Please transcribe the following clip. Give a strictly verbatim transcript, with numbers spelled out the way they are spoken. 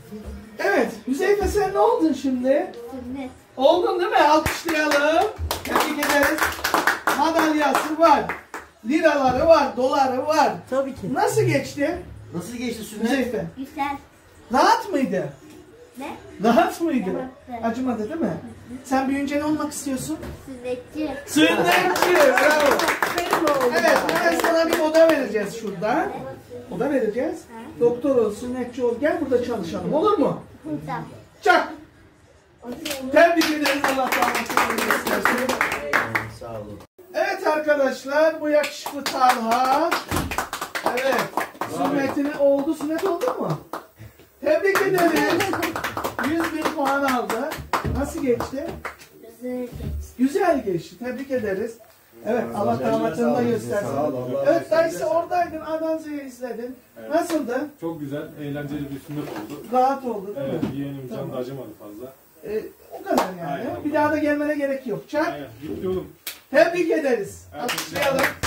Evet, Hüzeyfe sen ne oldun şimdi? Sünnet. Oldun değil mi? Alkışlayalım. Tebrik ederiz. Madalyası var. Liraları var, doları var. Tabii ki. Nasıl geçti Nasıl geçti sünnet? Hüzeyfe? Güzel. Rahat mıydı? Ne? Rahat mıydı? Evet. Acımadı değil mi? Sen büyüyünce ne olmak istiyorsun? Sünnetçi. Sünnetçi. Bravo. Benim oğlum. Evet, hemen sana bir oda vereceğiz şurada. Oda vereceğiz. Doktor ol, sünnetçi ol. Gel burada çalışalım. Olur mu? Burada. Çak. Tebrik ederiz. Allah rahmet eylesin. Sağ olun. Evet arkadaşlar, bu yakışıklı Talha. Evet. Sünnetini oldu. Sünnet oldu mu? Tebrik ederiz. yüz bin puan aldı. Nasıl geçti? Güzel geçti. Güzel geçti. Tebrik ederiz. Evet, Allah damatını da göstersin. Evet, dayısı oradaydın, Adanza'yı izledin. Evet. Nasıldı? Çok güzel, eğlenceli bir sünnet oldu. Rahat oldu değil Evet, mi? yeğenim can Tamam. da acımadı fazla. Ee, o kadar yani. Aynen. Bir daha da gelmene gerek yok. Çak. Aynen, gitti oğlum. Tebrik ederiz. Evet. Alkışlayalım.